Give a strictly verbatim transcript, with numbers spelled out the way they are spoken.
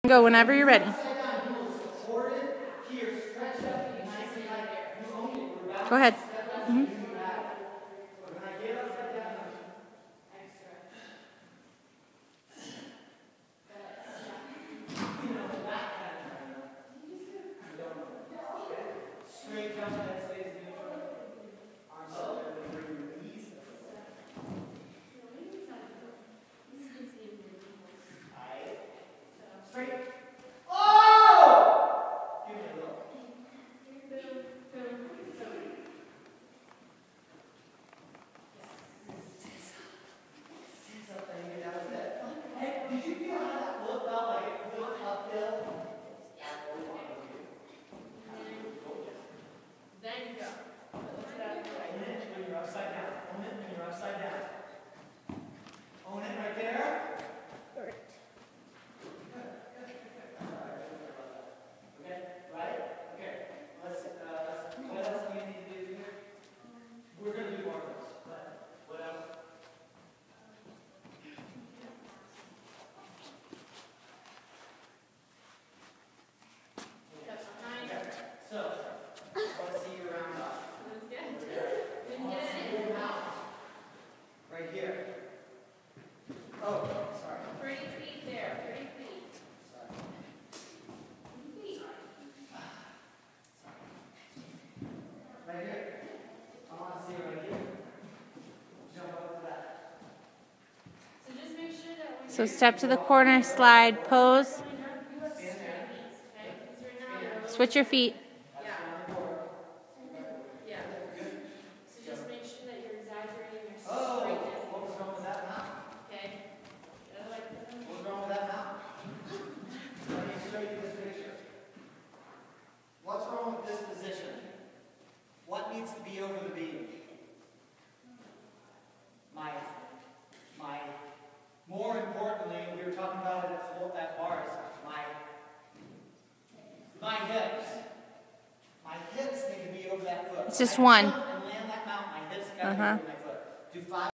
Go whenever you're ready. Go ahead. Mm-hmm. So step to the corner, slide, pose. Switch your feet. What's wrong with this position? What needs to be over the beam? My, my, more importantly, we were talking about it at, floor, at bars, my, my hips. My hips need to be over that foot. It's just one. And land that mount, my hips got to Uh-huh. be over my foot. Do five